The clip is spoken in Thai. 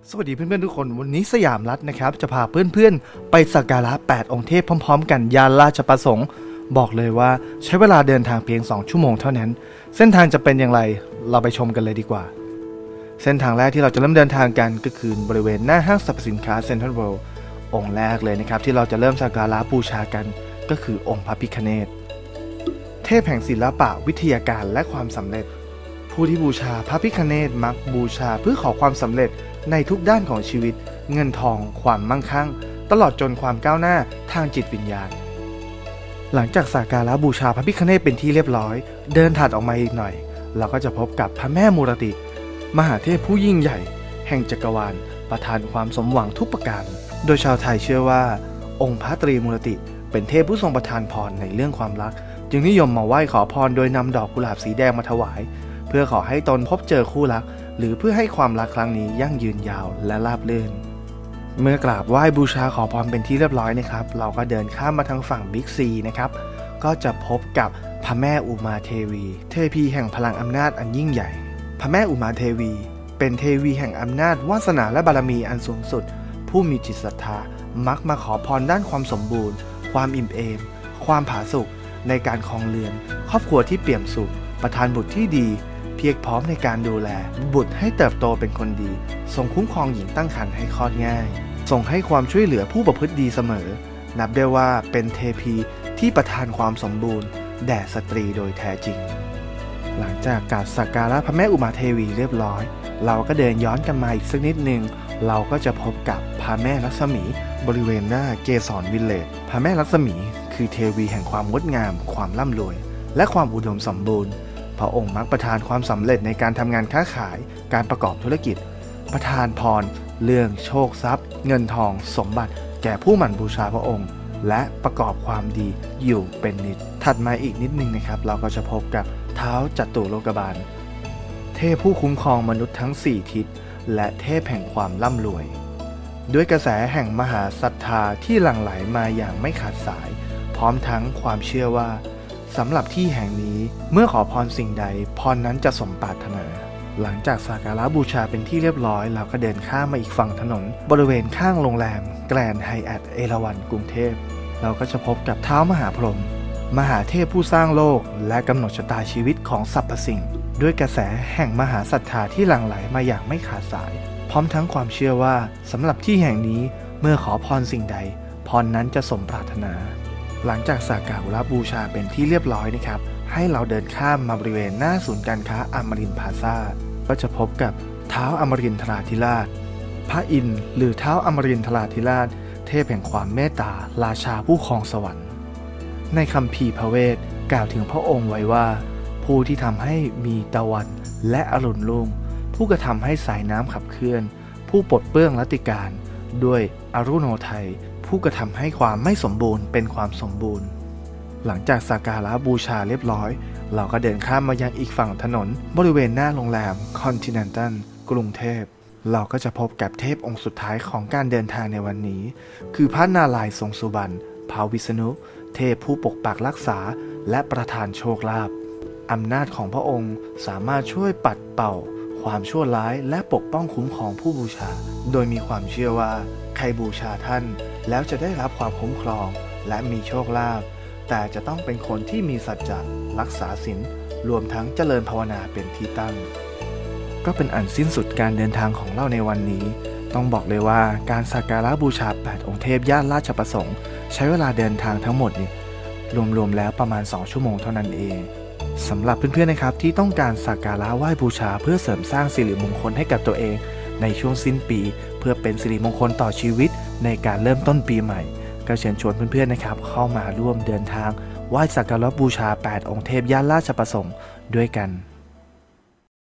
สวัสดีเพื่อนๆทุกคนวันนี้สยามรัฐนะครับจะพาเพื่อนๆไปสักการะ8องค์เทพพร้อมๆกันย่านราชประสงค์บอกเลยว่าใช้เวลาเดินทางเพียง2ชั่วโมงเท่านั้นเส้นทางจะเป็นอย่างไรเราไปชมกันเลยดีกว่าเส้นทางแรกที่เราจะเริ่มเดินทางกันก็คือบริเวณหน้าห้างสรรพสินค้าเซ็นทรัลเวิลด์องค์แรกเลยนะครับที่เราจะเริ่มสักการะบูชากันก็คือองค์พระพิฆเนศเทพแห่งศิลปะวิทยาการและความสำเร็จผู้ที่บูชาพระพิฆเนศมักบูชาเพื่อขอความสำเร็จในทุกด้านของชีวิตเงินทองความมั่งคั่งตลอดจนความก้าวหน้าทางจิตวิญญาณหลังจากสักการะบูชาพระพิฆเนศเป็นที่เรียบร้อยเดินถัดออกมาอีกหน่อยเราก็จะพบกับพระแม่มูรติมหาเทพผู้ยิ่งใหญ่แห่งจักรวาลประทานความสมหวังทุกประการโดยชาวไทยเชื่อว่าองค์พระตรีมูรติเป็นเทพผู้ทรงประทานพรในเรื่องความรักจึงนิยมมาไหว้ขอพรโดยนำดอกกุหลาบสีแดงมาถวายเพื่อขอให้ตนพบเจอคู่รักหรือเพื่อให้ความรักครั้งนี้ยั่งยืนยาวและราบรื่นเมื่อกราบไหว้บูชาขอพรเป็นที่เรียบร้อยนะครับเราก็เดินข้ามมาทางฝั่งบิ๊กซีนะครับก็จะพบกับพระแม่อุมาเทวีเทพีแห่งพลังอำนาจอันยิ่งใหญ่พระแม่อุมาเทวีเป็นเทวีแห่งอำนาจวาสนาและบารมีอันสูงสุดผู้มีจิตศรัทธามักมาขอพรด้านความสมบูรณ์ความอิ่มเอมความผาสุกในการครองเรือนครอบครัวที่เปี่ยมสุขประทานบุตรที่ดีเพียรพร้อมในการดูแลบุตรให้เติบโตเป็นคนดีทรงคุ้มครองหญิงตั้งครรภ์ให้คลอดง่ายทรงให้ความช่วยเหลือผู้ประพฤติดีเสมอนับได้ว่าเป็นเทพีที่ประทานความสมบูรณ์แด่สตรีโดยแท้จริงหลังจากกราบสักการะพระแม่อุมาเทวีเรียบร้อยเราก็เดินย้อนกันมาอีกสักนิดนึงเราก็จะพบกับพระแม่ลักษมีบริเวณหน้าเกสรวิลเลจพระแม่ลักษมีคือเทวีแห่งความงดงามความร่ำรวยและความอุดมสมบูรณ์พระองค์มักประทานความสำเร็จในการทำงานค้าขายการประกอบธุรกิจประทานพรเรื่องโชคทรัพย์เงินทองสมบัติแก่ผู้หมั่นบูชาพระองค์และประกอบความดีอยู่เป็นนิจถัดมาอีกนิดนึงนะครับเราก็จะพบกับท้าวจตุโลกบาลเทพผู้คุ้มครองมนุษย์ทั้ง4ทิศและเทพแห่งความร่ำรวยด้วยกระแสแห่งมหาศรัทธาที่หลั่งไหลมาอย่างไม่ขาดสายพร้อมทั้งความเชื่อว่าสำหรับที่แห่งนี้เมื่อขอพรสิ่งใดพรนั้นจะสมปรารถนาหลังจากสักการะบูชาเป็นที่เรียบร้อยเราก็เดินข้ามมาอีกฝั่งถนนบริเวณข้างโรงแรมแกรนด์ไฮแอทเอราวัณกรุงเทพเราก็จะพบกับท้าวมหาพรหมมหาเทพผู้สร้างโลกและกำหนดชะตาชีวิตของสรรพสิ่งด้วยกระแสแห่งมหาศรัทธาที่หลั่งไหลมาอย่างไม่ขาดสายพร้อมทั้งความเชื่อว่าสำหรับที่แห่งนี้เมื่อขอพรสิ่งใดพรนั้นจะสมปรารถนาหลังจากสักการะบูชาเป็นที่เรียบร้อยนะครับให้เราเดินข้ามมาบริเวณหน้าศูนย์การค้าอมรินทร์พลาซ่าก็จะพบกับท้าวอมรินทราธิราชพระอินทร์หรือท้าวอมรินทราธิราชเทพแห่งความเมตตาราชาผู้ครองสวรรค์ในคัมภีร์พระเวทกล่าวถึงพระองค์ไว้ว่าผู้ที่ทำให้มีตะวันและอรุณรุ่งผู้กระทำให้สายน้ำขับเคลื่อนผู้ปลดเปลื้องรัตติการด้วยอรุโนไทยผู้กระทำให้ความไม่สมบูรณ์เป็นความสมบูรณ์หลังจากสักการะบูชาเรียบร้อยเราก็เดินข้ามมายังอีกฝั่งถนนบริเวณหน้าโรงแรมคอนติเนนตัลกรุงเทพเราก็จะพบกับเทพองค์สุดท้ายของการเดินทางในวันนี้คือพระนารายณ์ทรงสุบรรณท้าววิษณุเทพผู้ปกปักรักษาและประทานโชคลาภอำนาจของพระองค์สามารถช่วยปัดเป่าความชั่วร้ายและปกป้องคุ้มครองผู้บูชาโดยมีความเชื่อว่าใครบูชาท่านแล้วจะได้รับความคุ้มครองและมีโชคลาภแต่จะต้องเป็นคนที่มีสัจจะรักษาศีลรวมทั้งเจริญภาวนาเป็นที่ตั้งก็เป็นอันสิ้นสุดการเดินทางของเราในวันนี้ต้องบอกเลยว่าการสักการะบูชา8องค์เทพย่านราชประสงค์ใช้เวลาเดินทางทั้งหมดนี่รวมๆแล้วประมาณ2ชั่วโมงเท่านั้นเองสำหรับเพื่อนๆนะครับที่ต้องการสักการะไหว้บูชาเพื่อเสริมสร้างสิริมงคลให้กับตัวเองในช่วงสิ้นปีเพื่อเป็นสิริมงคลต่อชีวิตในการเริ่มต้นปีใหม่ก็เชิญชวนเพื่อนๆนะครับเข้ามาร่วมเดินทางไหว้สักการะบูชา8องค์เทพย่านราชประสงค์ด้วยกัน